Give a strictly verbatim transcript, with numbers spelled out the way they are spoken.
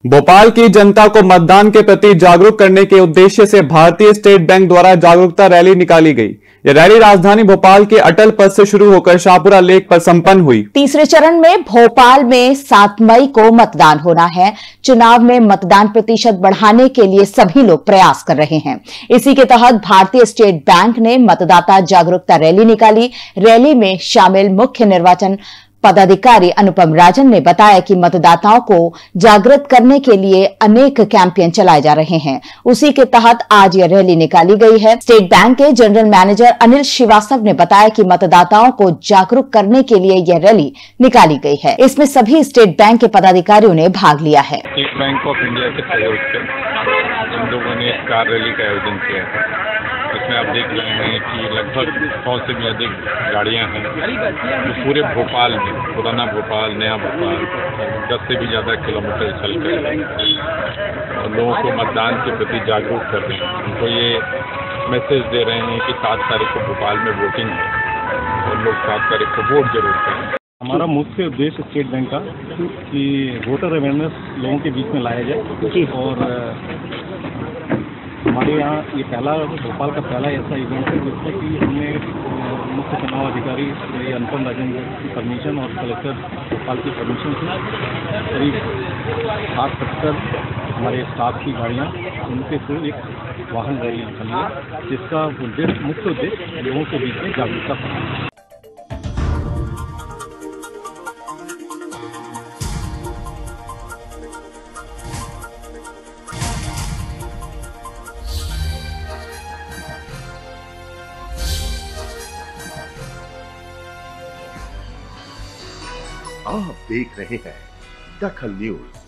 भोपाल की जनता को मतदान के प्रति जागरूक करने के उद्देश्य से भारतीय स्टेट बैंक द्वारा जागरूकता रैली निकाली गई। यह रैली राजधानी भोपाल के अटल पथ से शुरू होकर शाहपुरा लेक पर संपन्न हुई। तीसरे चरण में भोपाल में सात मई को मतदान होना है। चुनाव में मतदान प्रतिशत बढ़ाने के लिए सभी लोग प्रयास कर रहे हैं। इसी के तहत भारतीय स्टेट बैंक ने मतदाता जागरूकता रैली निकाली। रैली में शामिल मुख्य निर्वाचन पदाधिकारी अनुपम राजन ने बताया कि मतदाताओं को जागृत करने के लिए अनेक कैंपेन चलाए जा रहे हैं। उसी के तहत आज यह रैली निकाली गई है। स्टेट बैंक के जनरल मैनेजर अनिल श्रीवास्तव ने बताया कि मतदाताओं को जागरूक करने के लिए यह रैली निकाली गई है। इसमें सभी स्टेट बैंक के पदाधिकारियों ने भाग लिया है। स्टेट बैंक ऑफ इंडिया के सहयोग से हम लोगों ने एक कार रैली का आयोजन किया है। इसमें आप देख रहे हैं कि लगभग सौ से भी अधिक गाड़ियां हैं जो तो पूरे भोपाल में, पुराना भोपाल, नया भोपाल, दस से भी ज़्यादा किलोमीटर चल कर और लोगों को मतदान के प्रति जागरूक कर रहे हैं। उनको ये मैसेज दे रहे हैं कि सात तारीख को भोपाल में वोटिंग है और लोग सात तारीख को वोट जरूर करें। हमारा मुख्य उद्देश्य स्टेट बैंक का कि वोटर अवेयरनेस लोगों के बीच में लाया जाए और हमारे यहाँ ये पहला भोपाल का पहला ऐसा इवेंट है जिसमें कि हमने मुख्य चुनाव अधिकारी श्री अनुपम राजन की परमिशन और कलेक्टर भोपाल की परमिशन से करीब सात सत्तर हमारे स्टाफ की गाड़ियाँ उनके थ्रू एक वाहन रैली निकली है, जिसका उद्देश्य मुख्य उद्देश्य लोगों के बीच में जागरूकता फैलाना है। आप देख रहे हैं दखल न्यूज।